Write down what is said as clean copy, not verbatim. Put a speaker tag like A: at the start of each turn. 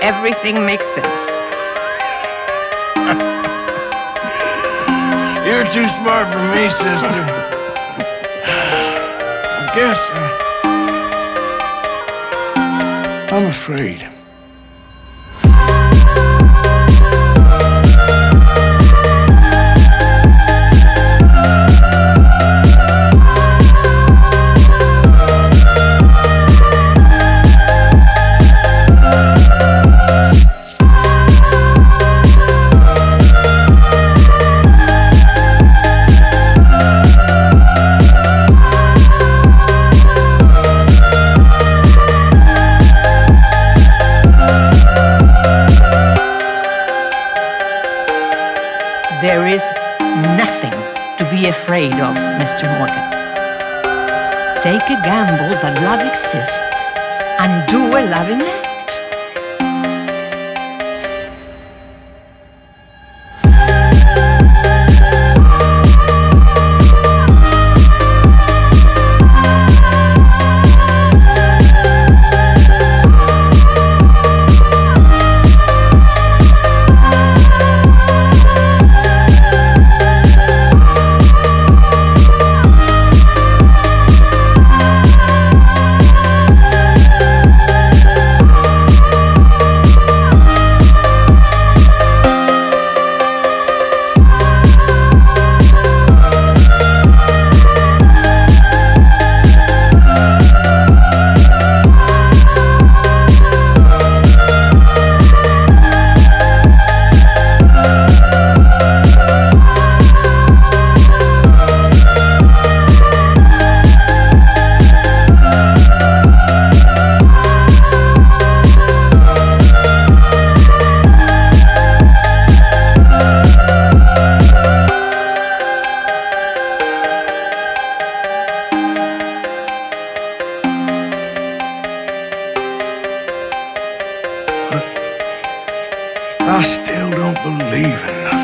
A: everything makes sense.
B: You're too smart for me, sister. I guess I'm afraid.
A: There is nothing to be afraid of, Mr. Morgan. Take a gamble that love exists and do a loving act. I still don't believe in nothing.